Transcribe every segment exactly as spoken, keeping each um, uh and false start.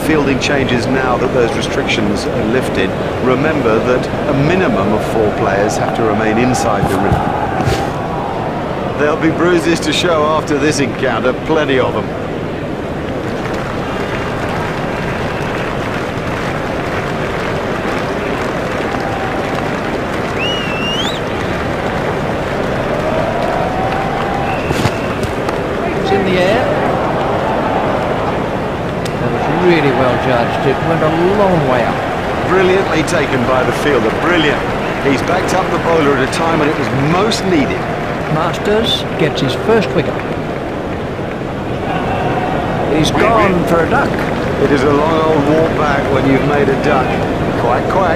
fielding changes now that those restrictions are lifted. Remember that a minimum of four players have to remain inside the ring. There'll be bruises to show after this encounter, plenty of them. In the air. That was really well judged. It went a long way up. Brilliantly taken by the fielder, brilliant. He's backed up the bowler at a time when it was most needed. Masters gets his first wicket. He's gone for a duck. It is a long old walk back when you've made a duck. Quack, quack.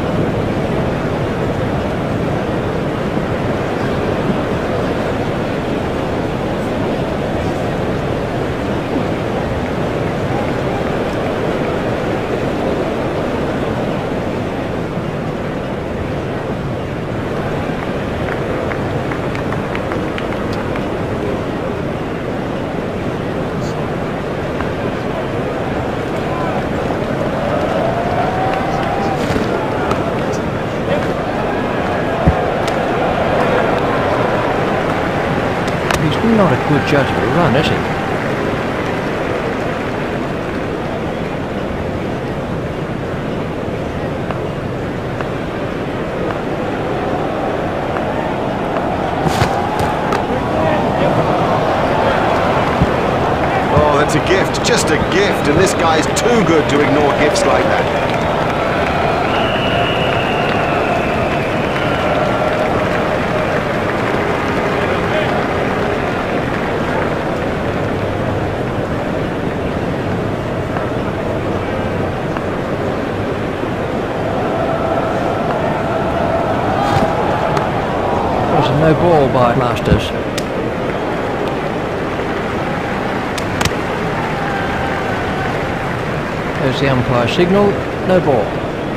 Not a good judge of a run, is he? Oh, that's a gift, just a gift, and this guy's too good to ignore gifts like that. No ball by Masters. There's the umpire signal. No ball.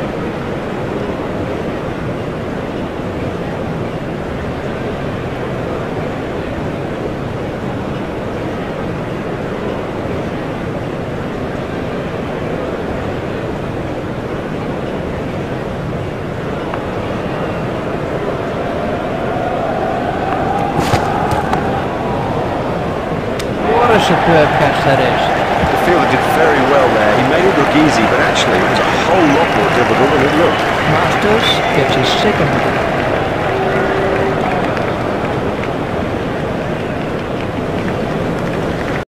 Superb catch that is. The fielder did very well there. He made it look easy, but actually it was a whole lot more difficult than it looked. Masters gets his second wicket.